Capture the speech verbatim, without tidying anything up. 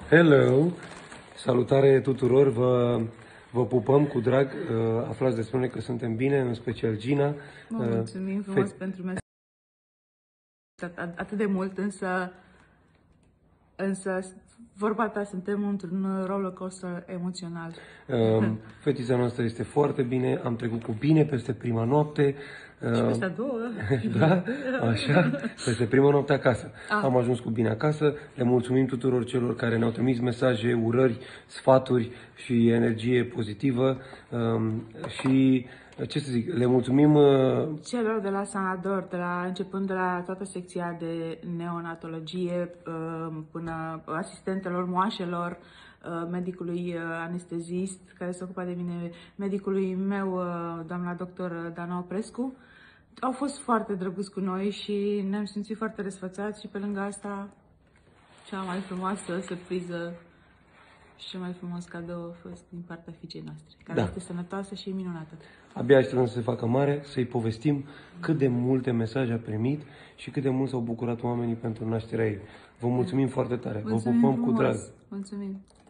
Hello! Salutare tuturor! Vă, vă pupăm cu drag. Aflați despre noi că suntem bine, în special Gina. Mă mulțumim frumos Fe... pentru mesaj atât de mult, însă, însă vorba ta, suntem într-un rollercoaster emoțional. Fetița noastră este foarte bine, am trecut cu bine peste prima noapte. Și peste a doua. Da, așa, peste prima noapte acasă. Ah. Am ajuns cu bine acasă. Le mulțumim tuturor celor care ne-au trimis mesaje, urări, sfaturi și energie pozitivă. Și, ce să zic, le mulțumim celor de la Sanador, de la, începând de la toată secția de neonatologie până asistentelor moașelor, medicului anestezist care se ocupa de mine, medicului meu, doamna doctor Dana Oprescu. Au fost foarte drăguți cu noi și ne-am simțit foarte răsfățați și pe lângă asta cea mai frumoasă surpriză și cel mai frumos cadou a fost din partea fiicei noastre, care da. este sănătoasă și minunată. Abia așteptăm să se facă mare, să-i povestim cât de multe mesaje a primit și cât de mult s-au bucurat oamenii pentru nașterea ei. Vă mulțumim foarte tare, mulțumim vă pupăm frumos. cu drag. Mulțumim!